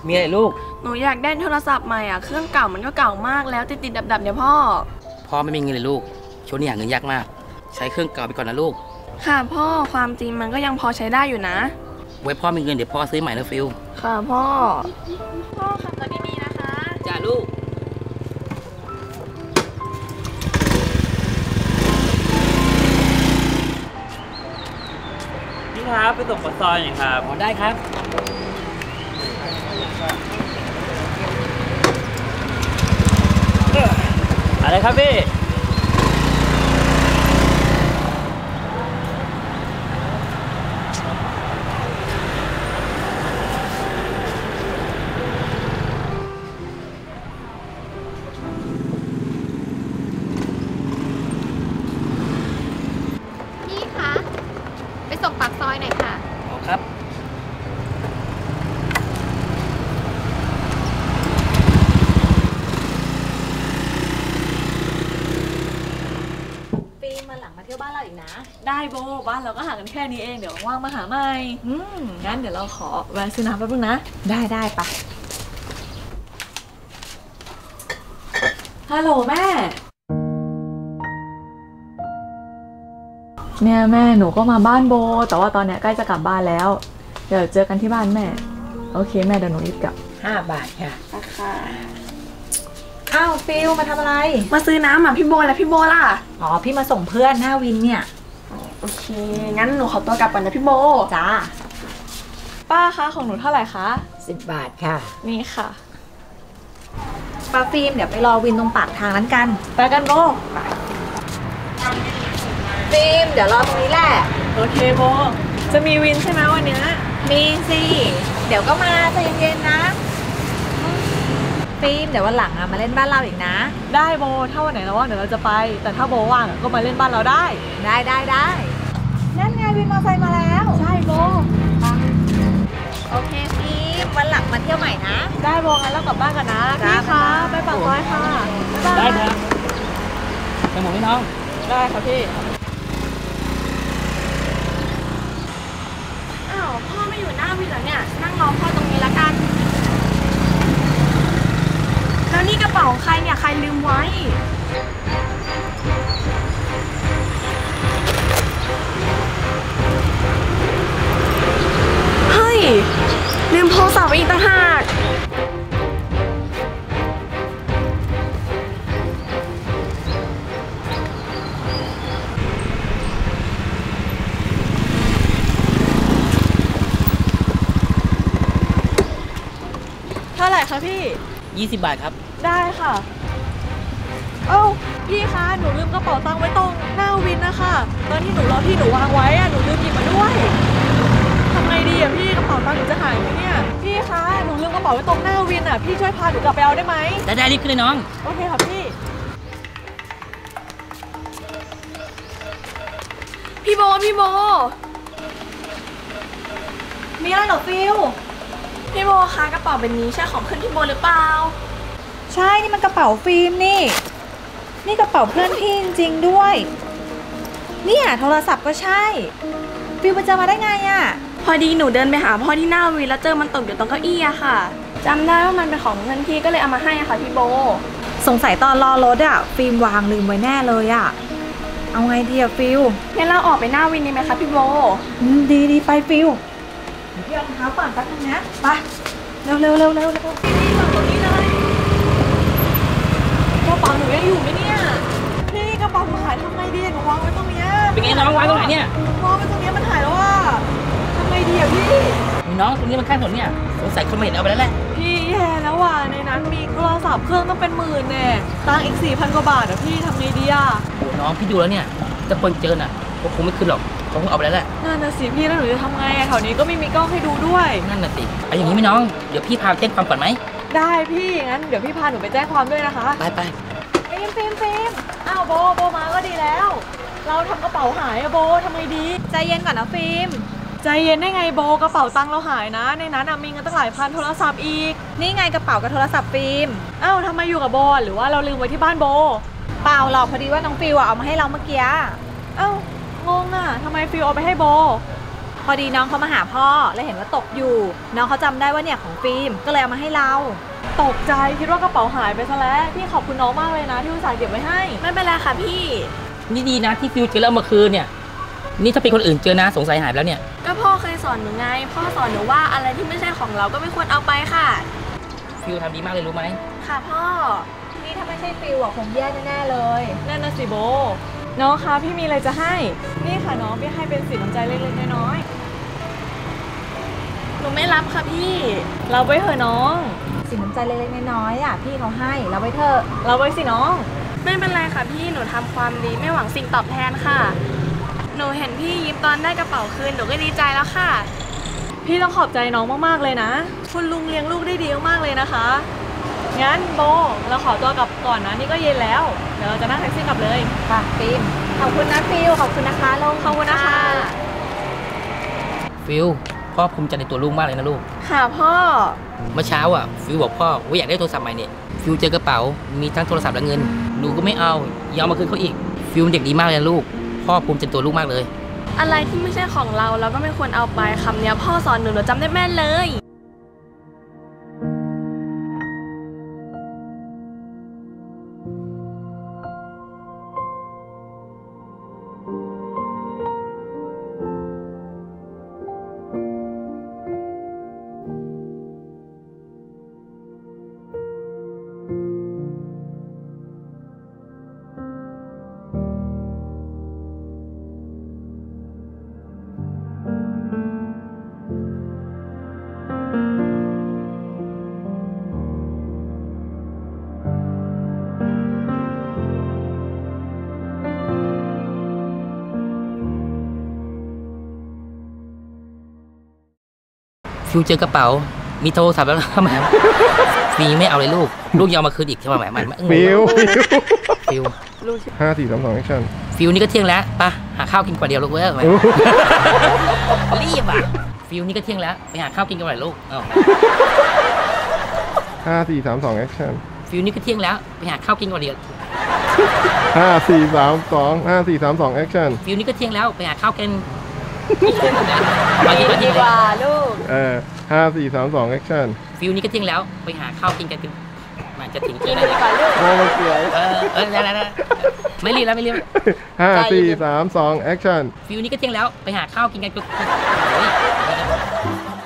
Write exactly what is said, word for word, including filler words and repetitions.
มีอะไรลูกหนูอยากได้โทรศัพท์ใหม่อ่ะเครื่องเก่ามันก็เก่ามากแล้วติดติดดับดับเนี่ยพ่อพ่อไม่มีเงินเลยลูกช่วงนี้หาเงินยากมากใช้เครื่องเก่าไปก่อนนะลูกค่ะพ่อความจริงมันก็ยังพอใช้ได้อยู่นะไว้พ่อมีเงินเดี๋ยวพ่อซื้อใหม่นะฟิลค่ะพ่อพ่อขับรถดีๆนะคะจ้าลูกนี่ครับไปส่งปากซอยหน่อยครับอ๋อได้ครับอะไรครับพี่พี่คะไปส่งปากซอยหน่อยค่ะอ๋อครับปีมาหลังมาเที่ยวบ้านเราอีกนะได้โบบ้านเราก็ห่างกันแค่นี้เองเดี๋ยวว่างมาหาใหม่อืมงั้นเดี๋ยวเราขอแวะซื้อน้ำแป๊บนึงนะได้ได้ปะฮัลโหลแม่เนี่ยแม่หนูก็มาบ้านโบแต่ว่าตอนเนี้ยใกล้จะกลับบ้านแล้วเดี๋ยวเจอกันที่บ้านแม่โอเคแม่เดี๋ยวหนูรีบกลับห้าบาทค่ะค่ะอ้าวฟิลมาทำอะไรมาซื้อน้ำอ่ะพี่โบและพี่โบล่ะอ๋อพี่มาส่งเพื่อนหน้าวินเนี่ยโอเคงั้นหนูขอตัวกลับก่อนนะพี่โบจ้าป้าคะของหนูเท่าไหร่คะสิบบาทค่ะนี่ค่ะป้าฟิล์มเดี๋ยวไปรอวินตรงปากทางนั้นกันไปกันโบฟิล์มเดี๋ยวรอตรงนี้แหละโอเคโบจะมีวินใช่ไหมวันนี้มีสิเดี๋ยวก็มาใจเย็นๆนะฟิล์มเดี๋ยววันหลังอะมาเล่นบ้านเราอีกนะได้โบถ้าวันไหนเราว่างเดี๋ยวเราจะไปแต่ถ้าโบว่างก็มาเล่นบ้านเราได้ได้ได้ได้นั่นไงวินมอเตอร์ไซค์มาแล้วใช่โบโอเคฟิล์มวันหลังมาเที่ยวใหม่นะได้โบงั้นเรากลับบ้านกันนะพี่คะไปปากซอยค่ะได้ครับไปหมดพี่น้องได้ครับพี่อ้าวพ่อไม่อยู่หน้าวินเหรอเนี่ยนั่งรอพ่อตรงนี้ละกันแล้วนี่กระเป๋าของใครเนี่ยใครลืมไว้เฮ้ยลืมโทรศัพท์ไปอีกต่างหากเท่าไหร่คะพี่ยี่สิบบาทครับได้ค่ะเอ้าพี่คะหนูลืมกระเป๋าตังค์ไว้ตรงหน้าวินนะคะตอนที่หนูรอที่หนูวางไว้อะหนูลืมหยิบมาด้วยทำไงดีอะพี่กระเป๋าตังค์หนูจะหายไหมเนี่ยพี่คะหนูลืมกระเป๋าไว้ตรงหน้าวินอะพี่ช่วยพาหนูกลับไปเอาได้ไหมได้ได้รีบขึ้นเลยน้องโอเคค่ะพี่พี่โบพี่โบมีอะไรเหรอฟิลพี่โบคะกระเป๋าใบนี้ใช่ของเพื่อนพี่โบหรือเปล่าใช่นี่มันกระเป๋าฟิล์มนี่นี่กระเป๋าเพื่อนพี่จริงๆด้วยเนี่ยโทรศัพท์ก็ใช่ฟิล์มมันจะมาได้ไงอะพอดีหนูเดินไปหาพ่อที่หน้าวินแล้วเจอมันตกอยู่ตรงเก้าอี้อะค่ะจำได้ว่ามันเป็นของเพื่อนพี่ก็เลยเอามาให้ค่ะพี่โบสงสัยตอนรอรถอะฟิล์มวางลืมไว้แน่เลยอะเอาไงดีอะฟิลงั้นเราออกไปหน้าวินดีไหมคะพี่โบดีดีไปฟิลพี่รองเท้าก่อนแป๊บนึงนะไปเร็วเร็วเร็วเร็วเร็วพี่มาตรงนี้เลยกระเป๋าหนูยังอยู่ไหมเนี่ยพี่กระเป๋าหนูหายทำไงดีหนูวางไว้ตรงนี้เป็นไงน้องวางตรงไหนเนี่ยวางไว้ตรงนี้มันหายแล้วว่าทำไงดีอะพี่น้องตรงนี้มันข้างถนนเนี่ยสงสัยคนมาเห็นเอาไปแล้วแหละพี่แย่แล้วว่ะในนั้นมีโทรศัพท์เครื่องต้องเป็นหมื่นแน่ตังอีกสี่พันกว่าบาทอะพี่ทำไงดีอะโอ้น้องพี่ดูแล้วเนี่ยจะคนเจอน่ะก็คงไม่ขึ้นหรอกเขาคงเอาไปแล้วแหละนั่นน่ะสิพี่แล้วหนูจะทำไงอะแถวนี้ก็ไม่มีกล้องให้ดูด้วยนั่นน่ะสิเอาอย่างนี้ไหมน้องเดี๋ยวพี่พาแจ้งความก่อนไหมได้พี่งั้นเดี๋ยวพี่พาหนูไปแจ้งความด้วยนะคะไปไปฟิล์มฟิล์มฟิล์มอ้าวโบโบมาก็ดีแล้วเราทำกระเป๋าหายอะโบทำไงดีใจเย็นก่อนนะฟิล์มใจเย็นได้ไงโบกระเป๋าตังค์เราหายนะในนั้นมีเงินตั้งหลายพันโทรศัพท์อีกนี่ไงกระเป๋ากับโทรศัพท์ฟิล์มอ้าวทำไมอยู่กับโบหรือว่าเราลืมไว้ที่บ้านโบเปล่าหรอกพอดีว่าน้องฟิลเอามาให้เราเมื่อกี้อ้าวงงอ่ะทำไมฟิลเอาไปให้โบพอดีน้องเขามาหาพ่อแล้วเห็นว่าตกอยู่น้องเขาจำได้ว่าเนี่ยของฟิล์มก็เลยเอามาให้เราตกใจคิดว่ากระเป๋าหายไปซะแล้วพี่ขอบคุณน้องมากเลยนะที่อุตส่าห์เก็บไว้ให้ไม่เป็นไรค่ะพี่นี่ดีนะที่ฟิวเจอแล้วเมื่อคืนเนี่ย นี่ถ้าเป็นคนอื่นเจอนะสงสัยหายไปแล้วเนี่ยก็พ่อเคยสอนหนูไง พ่อสอนหนูว่าอะไรที่ไม่ใช่ของเราก็ไม่ควรเอาไปค่ะฟิวทำดีมากเลยรู้ไหมค่ะพ่อนี่ถ้าไม่ใช่ฟิลอะคงแย่แน่ๆเลยนั่นนะสิโบน้องคะพี่มีอะไรจะให้ นี่ค่ะน้องพี่ให้เป็นสินน้ำใจเล็กๆน้อยหนูไม่รับค่ะพี่ๆเราไว้เถอะน้องสินน้ำใจเล็กๆน้อยๆอ่ะพี่เขาให้เราไว้เถอะเราไว้สิน้องไม่เป็นไรค่ะพี่ หนูทำความดีไม่หวังสิ่งตอบแทนค่ะ หนูเห็นพี่ยิ้มตอนได้กระเป๋าคืน หนูก็ดีใจแล้วค่ะพี่ต้องขอบใจน้องมากๆเลยนะ คุณลุงเลี้ยงลูกได้ดีมากๆเลยนะคะ งั้นโบเราขอตัวกลับก่อนนะนี่ก็เย็นแล้ว เดี๋ยวเราจะนั่งแท็กซี่กลับเลยค่ะฟิล์มขอบคุณนะฟิลขอบคุณนะคะลงขอบคุณนะคะฟิวพ่อภูมิใจในตัวลูกมากเลยนะลูกค่ะพ่อเมื่อเช้าอ่ะฟิวบอกพ่อว่าอยากได้โทรศัพท์ใหม่เนี่ยฟิวเจอกระเป๋ามีทั้งโทรศัพท์และเงินหนูก็ไม่เอายอมมาคืนเขาอีกฟิวเป็นเด็กดีมากเลยนะลูกพ่อภูมิใจในตัวลูกมากเลยอะไรที่ไม่ใช่ของเราเราก็ไม่ควรเอาไปคำเนี้ยพ่อสอนหนูหนูจำได้แม่นเลยฟิวเจอกระเป๋ามีโทรศัพท์แล้วทำไมฟิวไม่เอาเลยลูกลูกยอมมาคืนอีกใช่ไหมมันฟิวฟิวห้าสี่สามสองแอคชั่นฟิวนี่ก็เที่ยงแล้วปะหาข้าวกินกว่าเดียวลูกเว้ยรีบอ่ะฟิวนี่ก็เที่ยงแล้วไปหาข้าวกินกันหน่อยลูกเอ้าห้าสี่สามสองแอคชั่นฟิวนี่ก็เที่ยงแล้วไปหาข้าวกินกว่าเดียวห้าสี่สามสองห้าสี่สามสองแอคชั่นฟิวนี่ก็เที่ยงแล้วไปหาข้าวกินมากินมากินว่าลูกเออห้าสี่สามสองแอคชั่นฟิวนี่ก็เที่ยงแล้วไปหาข้าวกินกันกันมันจะถึงเจออะไรดีกว่าลูกโอ้มันเสียเออเออได้ได้ไม่รีบแล้วไม่รีบห้าสี่สามสองแอคชั่นฟิวนี่ก็เที่ยงแล้วไปหาข้าวกินกันโอ้ย